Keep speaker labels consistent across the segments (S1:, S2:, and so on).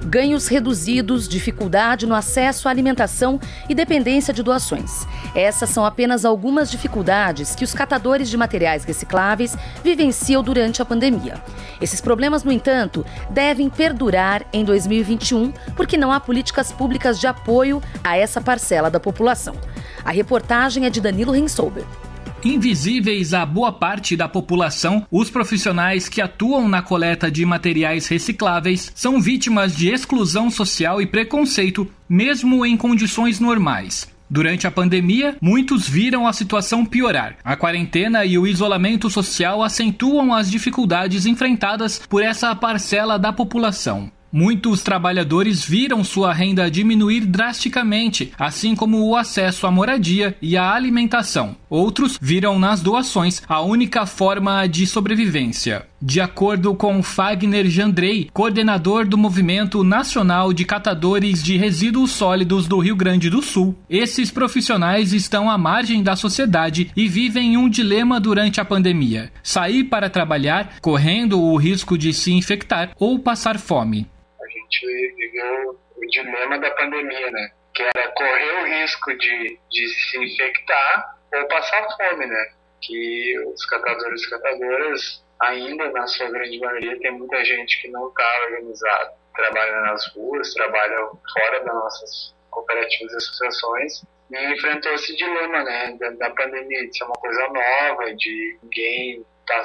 S1: ganhos reduzidos, dificuldade no acesso à alimentação e dependência de doações. Essas são apenas algumas dificuldades que os catadores de materiais recicláveis vivenciam durante a pandemia. Esses problemas, no entanto, devem perdurar em 2021, porque não há políticas públicas de apoio a essa parcela da população. A reportagem é de Danilo Rensolber.
S2: Invisíveis a boa parte da população, os profissionais que atuam na coleta de materiais recicláveis são vítimas de exclusão social e preconceito, mesmo em condições normais. Durante a pandemia, muitos viram a situação piorar. A quarentena e o isolamento social acentuam as dificuldades enfrentadas por essa parcela da população. Muitos trabalhadores viram sua renda diminuir drasticamente, assim como o acesso à moradia e à alimentação. Outros viram nas doações a única forma de sobrevivência. De acordo com Fagner Jandrei, coordenador do Movimento Nacional de Catadores de Resíduos Sólidos do Rio Grande do Sul, esses profissionais estão à margem da sociedade e vivem um dilema durante a pandemia: sair para trabalhar, correndo o risco de se infectar ou passar fome.
S3: A gente viveu o dilema da pandemia, né? Que era correr o risco de se infectar ou passar fome, né? Que os catadores e catadoras, ainda na sua grande maioria, tem muita gente que não está organizada. Trabalha nas ruas, trabalha fora das nossas cooperativas e associações, e enfrentou esse dilema, né? Da pandemia, de ser uma coisa nova, de ninguém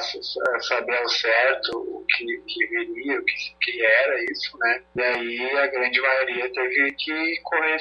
S3: saber ao certo o que viria, o que era isso, né? E aí a grande maioria teve que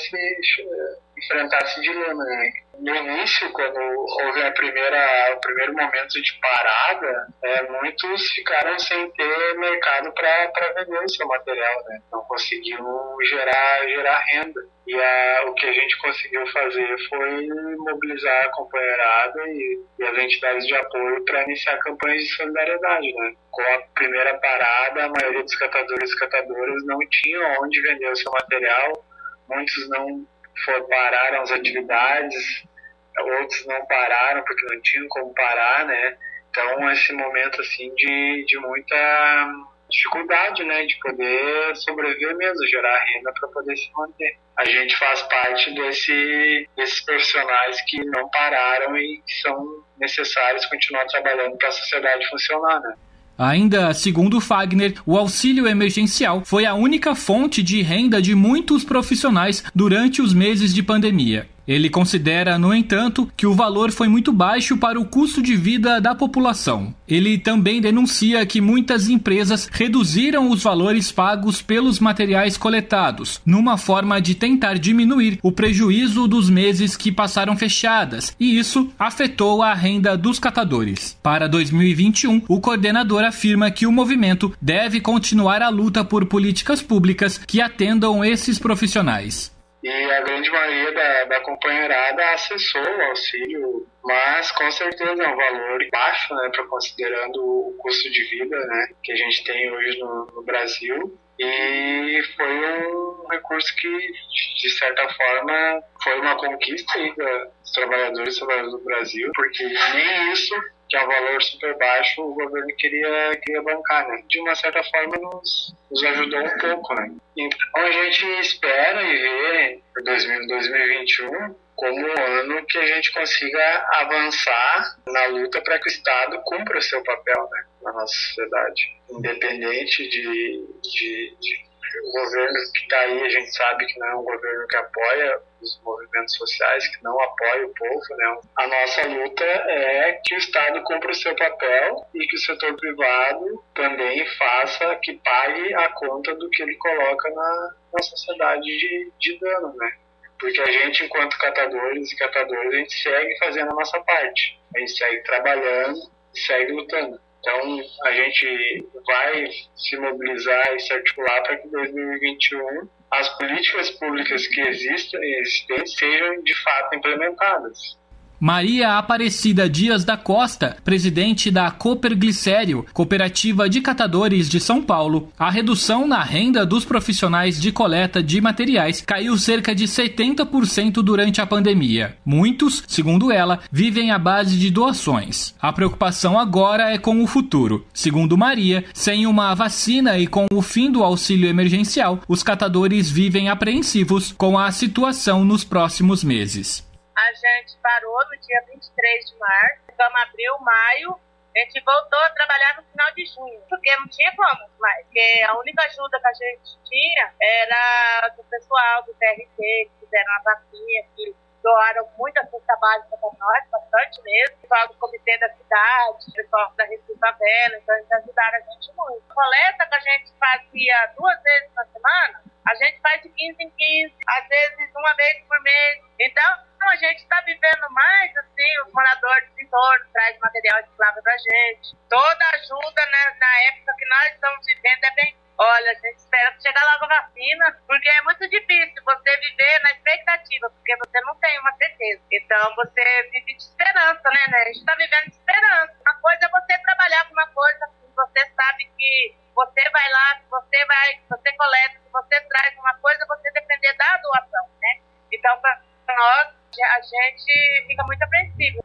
S3: enfrentar esse dilema, né? No início, quando houve o primeiro momento de parada, muitos ficaram sem ter mercado para vender o seu material, né? Não conseguiam gerar renda. E o que a gente conseguiu fazer foi mobilizar a companheirada e as entidades de apoio para iniciar campanhas de solidariedade, né? Com a primeira parada, a maioria dos catadores e catadoras não tinham onde vender o seu material, muitos não pararam as atividades, outros não pararam porque não tinham como parar, né? Então, esse momento, assim, de muita dificuldade, né? De poder sobreviver mesmo, gerar renda para poder se manter. A gente faz parte desses profissionais que não pararam e que são necessários continuar trabalhando para a sociedade funcionar, né?
S2: Ainda segundo Fagner, o auxílio emergencial foi a única fonte de renda de muitos profissionais durante os meses de pandemia. Ele considera, no entanto, que o valor foi muito baixo para o custo de vida da população. Ele também denuncia que muitas empresas reduziram os valores pagos pelos materiais coletados, numa forma de tentar diminuir o prejuízo dos meses que passaram fechadas, e isso afetou a renda dos catadores. Para 2021, o coordenador afirma que o movimento deve continuar a luta por políticas públicas que atendam esses profissionais.
S3: E a grande maioria da companheirada acessou o auxílio, mas com certeza é um valor baixo, né, considerando o custo de vida, né, que a gente tem hoje no Brasil. E foi um recurso que, de certa forma, foi uma conquista aí dos trabalhadores e trabalhadoras do Brasil, porque nem isso, que é um valor super baixo, o governo queria bancar, né? De uma certa forma, nos ajudou um pouco, né? Então, a gente espera e vê 2021 como um ano que a gente consiga avançar na luta para que o Estado cumpra o seu papel, né, na nossa sociedade. Independente o governo que está aí, a gente sabe que não é um governo que apoia os movimentos sociais, que não apoia o povo, né? A nossa luta é que o Estado cumpra o seu papel e que o setor privado também que pague a conta do que ele coloca na sociedade de dano, né? Porque a gente, enquanto catadores e catadoras, a gente segue fazendo a nossa parte. A gente segue trabalhando e segue lutando. Então, a gente vai se mobilizar e se articular para que em 2021 as políticas públicas que existem sejam de fato implementadas.
S2: Maria Aparecida Dias da Costa, presidente da Cooperglicério, Cooperativa de Catadores de São Paulo, a redução na renda dos profissionais de coleta de materiais caiu cerca de 70% durante a pandemia. Muitos, segundo ela, vivem à base de doações. A preocupação agora é com o futuro. Segundo Maria, sem uma vacina e com o fim do auxílio emergencial, os catadores vivem apreensivos com a situação nos próximos meses.
S4: A gente parou no dia 23 de março, ficamos abril, maio, a gente voltou a trabalhar no final de junho, porque não tinha como mais, porque a única ajuda que a gente tinha era do pessoal do TRT, que fizeram a vaquinha, que doaram muita cesta básica para nós, bastante mesmo, o pessoal do comitê da cidade, o pessoal da Recife Favela, então eles ajudaram a gente muito. A coleta que a gente fazia 2 vezes na semana, a gente faz de 15 em 15, às vezes 1 vez por mês, então a gente está vivendo mais, assim, os moradores de entorno trazem material reciclável pra gente. Toda ajuda, né, na época que nós estamos vivendo é bem... Olha, a gente espera que chegue logo a vacina, porque é muito difícil você viver na expectativa, porque você não tem uma certeza. Então você vive de esperança, né? A gente está vivendo de esperança. Uma coisa é você trabalhar com uma coisa que você sabe que você vai lá, você coleta, que você traz uma coisa, você depender da doação, né? Então, para nós, a gente fica muito apreensivo.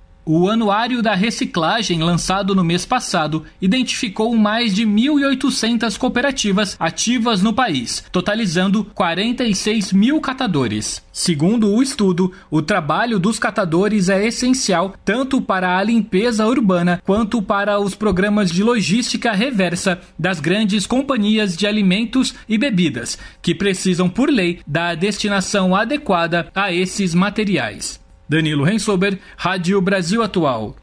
S2: O Anuário da Reciclagem, lançado no mês passado, identificou mais de 1.800 cooperativas ativas no país, totalizando 46 mil catadores. Segundo o estudo, o trabalho dos catadores é essencial tanto para a limpeza urbana quanto para os programas de logística reversa das grandes companhias de alimentos e bebidas, que precisam, por lei, da destinação adequada a esses materiais. Danilo Rensober, Rádio Brasil Atual.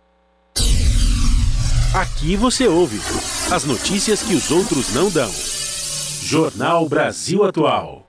S5: Aqui você ouve as notícias que os outros não dão. Jornal Brasil Atual.